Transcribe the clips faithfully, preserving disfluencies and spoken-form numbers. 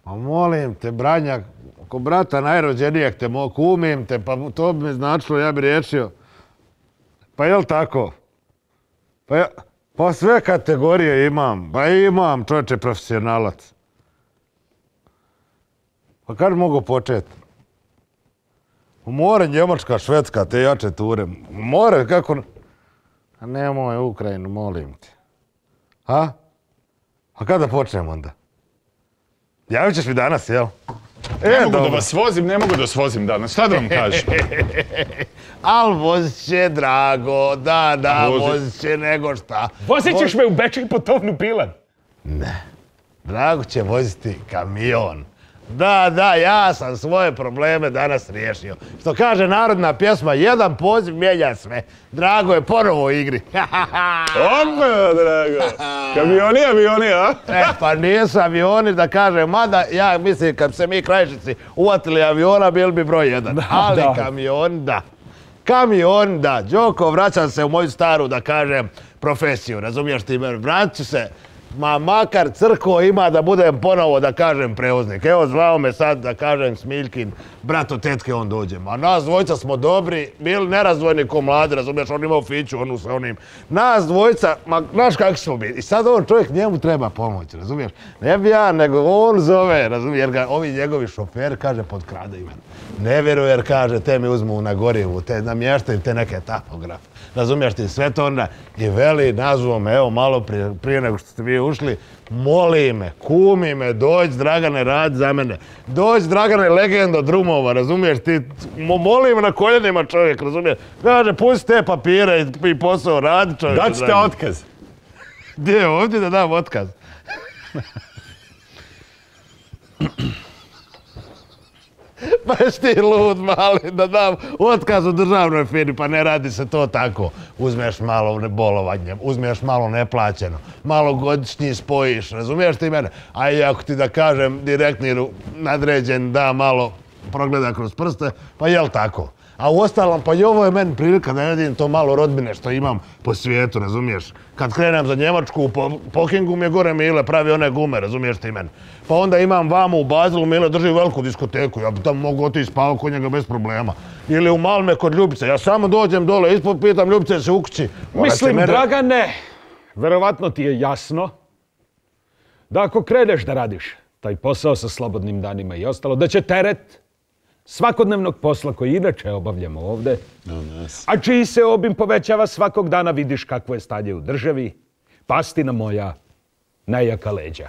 A molim te, Branjak, ako brata najrođenijeg te mogu, kumim te, pa to bi mi značilo, ja bi riječio. Pa jel tako? Pa, ja, pa sve kategorije imam, pa imam čovječe profesionalac. Pa kad mogu početi? More Njemačka, Švedska, te jače ture. More, kako... A nemoj Ukrajinu, molim te. A? A kada počnem onda? Javit ćeš mi danas, jel? Ne mogu da vas vozim, ne mogu da vas vozim danas. Šta da vam kažem? Al vozit će, drago, da, da, vozit će nego šta. Vozit ćeš me u Bečej po tovnu Pilan? Ne. Drago će voziti kamion. Da, da, ja sam svoje probleme danas riješio. Što kaže narodna pjesma, jedan poziv mijenja sve. Drago je ponovo u igri. Opa, Drago. Kamioni, avioni, a? E, pa nisu avioni, da kažem, mada ja mislim kad se mi Krajišnici uvatili aviona, bili bi broj jedan. Ali kamion, da. Kamion, da. Đoko, vraćam se u moju staru, da kažem, profesiju. Razumiješ ti, vratit ću se. Ma makar crkvo ima da budem ponovo, da kažem, prevoznik. Evo, zvao me sad, da kažem, Smiljkin, brat od tetke, on dođe. Ma nas dvojica smo dobri, bili nerazdvojni ko mladi, razumiješ, on imao fiću, onu sa onim. Nas dvojica, ma znaš kakvi smo bili. I sad on čovjek, njemu treba pomoć, razumiješ? Ne bi ja, nego on zove, razumiješ, jer ga ovi njegovi šoferi, kaže, potkrade imen. Ne vjeruje, jer kaže, te mi uzmu na gorivu, te namještaju te neke tahografe. Razumiješ ti, sve to onda i veli, nazvao me, evo malo prije, prije nego što ste vi ušli, moli me, kumi me, dođi Dragane, radi za mene. Dođi Dragane, legenda drumova, razumiješ ti, moli me na koljenima čovjek, razumiješ. Kaže, pusti te papire i posao, radi čovjek. Daćete otkaz. Gdje je ovdje da dam otkaz? Baš ti lud mali da dam otkaz u državnoj firmi, pa ne radi se to tako. Uzmeš malo bolovanje, uzmeš malo neplaćeno, malo godišnji spojiš, razumiješ ti mene? A i ako ti da kažem direktni nadređen da malo progleda kroz prste, pa jel tako? A uostalom, pa i ovo je meni prilika da vidim to malo rodbine što imam po svijetu, razumiješ? Kad krenem za Njemačku, po Pokingu mi je gore Mile, pravi one gume, razumiješ ti meni? Pa onda imam vamo u Bazilu, Mile drži veliku diskoteku, ja bi tamo mogu otići spavati kod njega bez problema. Ili u Malme kod Ljubice, ja samo dođem dole, ispod pitam Ljubice se u kući. Mislim, Dragane, verovatno ti je jasno da ako kreneš da radiš taj posao sa slobodnim danima i ostalo, da će teret svakodnevnog posla koji inače obavljamo ovde, a čiji se obim povećava svakog dana, vidiš kakvo je stanje u državi, pasti na moja najjaka leđa.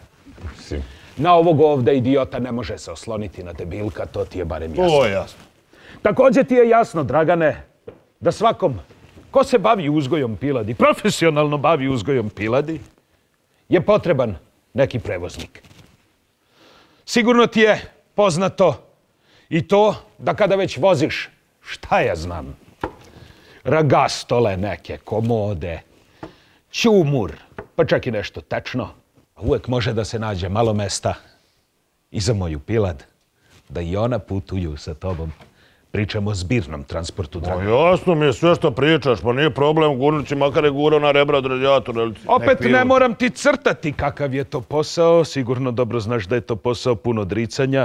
Na ovog ovde idiota ne može se osloniti na debilka, to ti je barem jasno. To je jasno. Također ti je jasno, Dragane, da svakom ko se bavi uzgojom piladi, profesionalno bavi uzgojom piladi, je potreban neki prevoznik. Sigurno ti je poznato i to da kada već voziš, šta ja znam, ragastole neke, komode, ćumur, pa čak i nešto tečno, uvek može da se nađe malo mesta i za moju pilad, da i ona putuju sa tobom. Pričamo o zbirnom transportu, Dragane. Jasno mi je sve što pričaš, pa nije problem, gurnući makar je gurao na rebra od radijatora. Opet ne moram ti crtati kakav je to posao, sigurno dobro znaš da je to posao puno dricanja.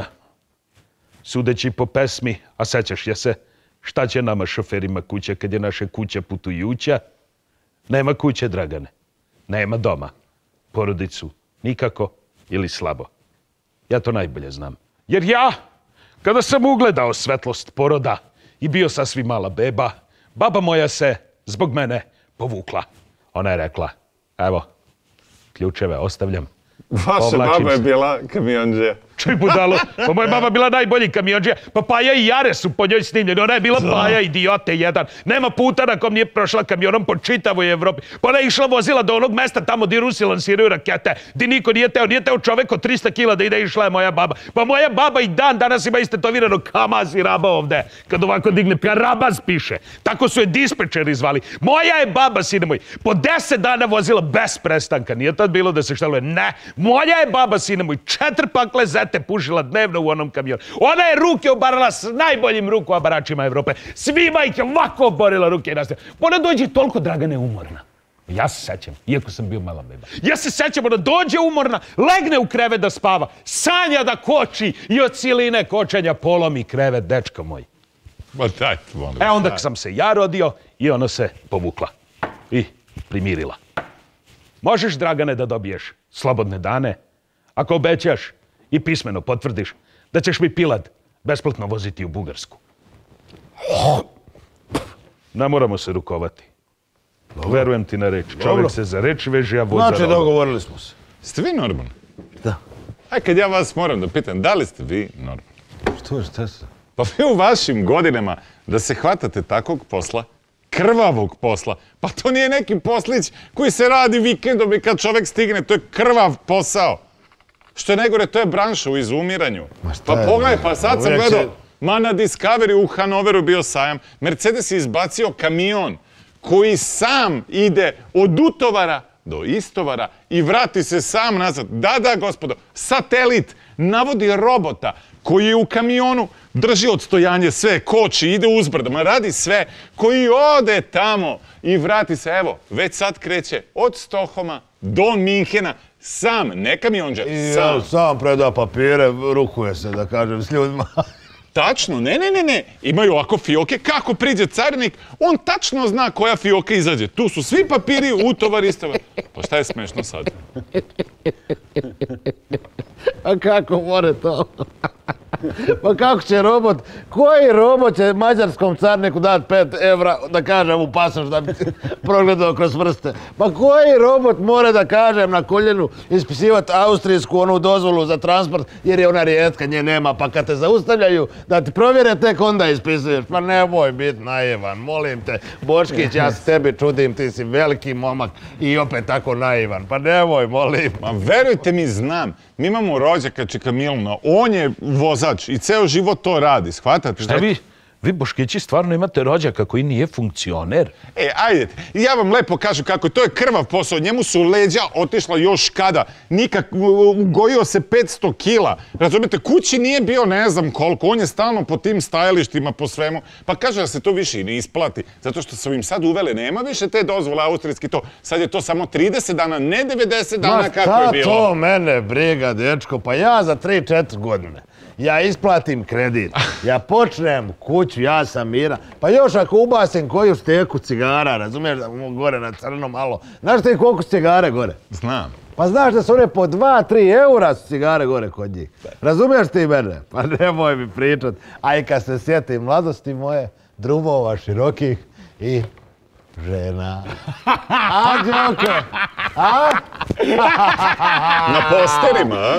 Sudeći po pesmi, a sećaš je se, šta će nama šoferima kuće kad je naše kuća putujuća? Nema kuće, Dragane. Nema doma. Porodicu. Nikako ili slabo. Ja to najbolje znam. Jer ja, kada sam ugledao svetlost poroda i bio sasvim mala beba, baba moja se zbog mene povukla. Ona je rekla, evo, ključeve ostavljam. Vaša baba je bila kamionđija. Čuj budalo, pa moja baba bila najbolji kamionđija. Pa Paja i Jare su po njoj snimljeni. Ona je bila Paja, idiote jedan. Nema puta na kom nije prošla kamionom po čitavoj Evropi. Pa ona je išla vozila do onog mesta tamo gdje Rusi lansiraju rakete. Gdje niko nije teo. Nije teo čovek od trista kila da ide, išla je moja baba. Pa moja baba i dan danas ima istetovirano Kamaz i Raba ovde. Kad ovako digne, Karabaz piše. Tako su je dispečeri zvali. Moja je baba, sine moj, po deset dana vozila bez prestanka. Nije tad bilo da se šteluje. Ne. Moja je baba, sine moj, četiri pakle zete pušila dnevno u onom kamionu. Ona je ruke obarala s najboljim rukoobaračima Evrope. Svima ih je ovako oborila ruke i nastavila. Ona dođe toliko, Dragane, umorna. Ja se sećam, iako sam bio mala beba. Ja se sećam da dođe umorna, legne u krevet da spava, sanja da koči i od siline kočenja polomi krevet, dečko moj. Ma daj, molim. E onda sam se ja rodio i ona se povukla i primirila. Možeš, Dragane, da dobiješ slobodne dane ako obećaš i pismeno potvrdiš da ćeš mi Pilad besplatno voziti u Bugarsku. Ne moramo se rukovati. Verujem ti na reč. Čovjek se za reč veže, a voz za robu. Znači, dogovorili smo se. Ste vi normalni? Da. Aj, kad ja vas moram da pitam, da li ste vi normalni? Što je, šta se? Pa vi u vašim godinama da se hvatate takvog posla, krvavog posla, pa to nije neki poslić koji se radi vikendom i kad čovjek stigne, to je krvav posao. Što je najgore, to je branša u izumiranju. Pa pogledaj, pa sad sam gledao, ma na Discovery u Hanoveru bio sajam, Mercedes je izbacio kamion koji sam ide od utovara do istovara i vrati se sam nazad. Da, da, gospodo, satelit navodi robota koji je u kamionu, drži odstojanje sve, koči, ide uzbrdama, radi sve, koji ode tamo i vrati se, evo, već sad kreće od Stockholma do Minhena, sam, ne kamionđe, sam. I sam preda papire, rukuje se, da kažem, s ljudima. Tačno, ne, ne, ne, ne. Imaju ovako fioke, kako priđe carinik, on tačno zna koja fioka izađe. Tu su svi papiri, utovar, istovar. Pa šta je smešno sad? A kako more to? Pa kako će robot, koji robot će mađarskom carniku dati pet evra da kažem u pasoš da bi progledao kroz vrste? Pa koji robot mora da kažem na koljenu ispisivati austrijsku onu dozvolu za transport jer je ona rijetka, nje nema, pa kad te zaustavljaju da ti provjere tek onda ispisuješ. Pa nemoj biti naivan, molim te. Boškić, ja se tebi čudim, ti si veliki momak i opet tako naivan. Pa nemoj, molim. Ma verujte mi, znam. Mi imamo rođaka Čika Miluna, on je vozač i ceo život to radi, shvatate? Šta vi, vi Boškići stvarno imate rođaka koji nije funkcioner? E, ajde, ja vam lepo kažem kako, to je krvav posao, njemu su leđa otišla još kada, nikak, ugojio se petsto kila, razumijete, kući nije bio ne znam koliko, on je stalno po tim stajalištima, po svemu, pa kaže da se to više i ne isplati, zato što su im sad uvele, nema više te dozvole austrijski to, sad je to samo trideset dana, ne devedeset dana kako je bilo. Ma šta to mene briga, dečko, pa ja za tri četiri godine. Ja isplatim kredit, ja počnem kuću, ja sam mira. Pa još ako ubasim koju steku cigara, razumiješ da gore na crno malo. Znaš ti koliko su cigare gore? Znam. Pa znaš da su one po dva, tri eura su cigare gore kod njih. Razumiješ ti mene? Pa nemoj mi pričat. A i kad se sjetim mladosti moje, drumova širokih i žena. A, Đoke? A? Na posterima,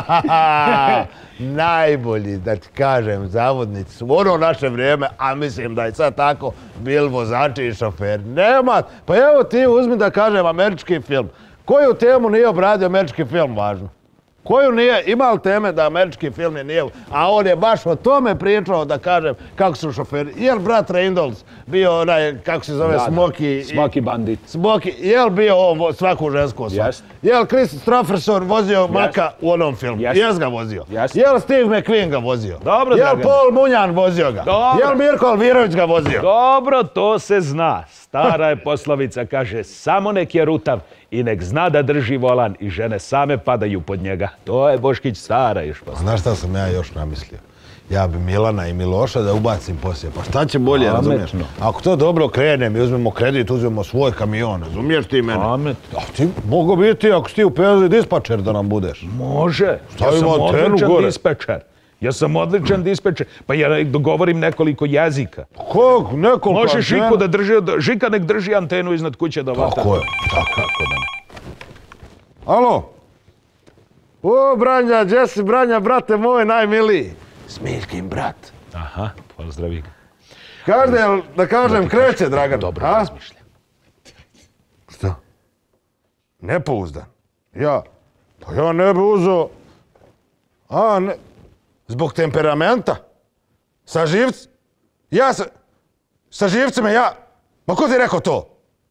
a? Najbolji, da ti kažem, zavodnici su u ono naše vrijeme, a mislim da je sad tako, bili vozači i šoferi. Nema, pa evo ti uzmi da kažem američki film. Koju temu nije obradio američki film važno? Koju nije, ima li teme da američki film je nije, a on je baš o tome pričao da kažem kako su šoferi. Je li brat Reynolds bio onaj, kako se zove, Smokey? Smokey Bandit. Smokey, je li bio on svaku žensku osvak? Jest. Je li Chris Stofferson vozio Maka u onom filmu? Jes ga vozio. Je li Steve McQueen ga vozio? Dobro, je li Paul Munjan vozio ga? Je li Mirko Alvirović ga vozio? Dobro, to se zna. Stara je poslovica, kaže, samo nek je rutav i nek zna da drži volan i žene same padaju pod njega. To je Boškić stara još poslovica. Znaš šta sam ja još namislio? Ja bi Milana i Miloša da ubacim poslije. Pa šta će bolje, razumiješ? Ako to dobro krene, mi uzmemo kredit, uzmemo svoj kamion, razumiješ ti mene? Pametno. Ti mogu biti ako si ti u penziji dispatcher da nam budeš. Može. Ja sam odličan dispečer. Ja sam odličan dispečer. Pa ja dogovorim nekoliko jezika. Kog? Nekoliko antena? Može Žiku da drži, Žika nek drži antenu iznad kuće da vata. Tako je. Tako da ne. Alo? O, Branja, gdje si Branja, brate moj, najmiliji? Smiljkin brat. Aha, pozdravi ga. Každe, da kažem, kreće, Dragan. Dobro razmišlja. Šta? Nepouzdan. Ja, pa ja ne bi uzeo... A, ne... Zbog temperamenta? Sa živcem? Ja sa... Sa živcem ja... Ma ko ti rekao to?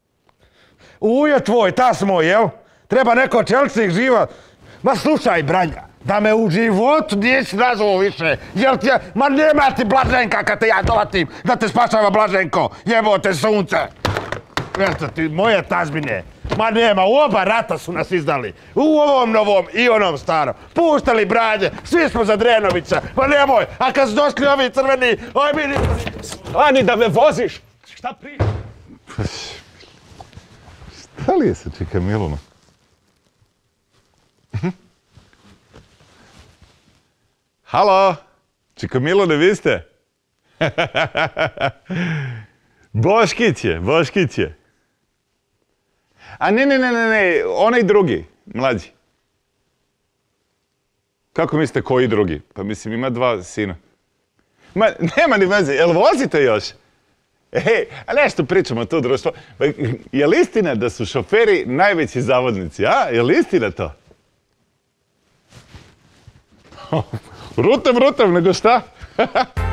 Ujo tvoj, tas moj, jel? Treba neko čelcih živa... Ma slušaj, Branja, da me u životu nisi nazvao više, jer ti je... Ma nema ti Blaženka kad te ja dovatim, da te spašava Blaženko, jebote sunce! Eto ti, moje tazbine. Ma nema, u oba rata su nas izdali. U ovom novom i onom starom. Puštali branje, svi smo za Drenovića. Pa nemoj, a kad su došli ovi crveni, oj mi nismo... Ani da me voziš! Šta pričaš? Šta li je sa čika Milona? Halo? Čika Milone, vi ste? Boškić je, Boškić je. A ne, ne, ne, ne, ne, onaj drugi, mlađi. Kako mislite koji drugi? Pa mislim, ima dva sina. Ma, nema ni veze, jel vozite još? Ej, a nešto pričamo tu, društvo. Je li istina da su šoferi najveći zavodnici, a? Je li istina to? Rutev, rutev, nego šta?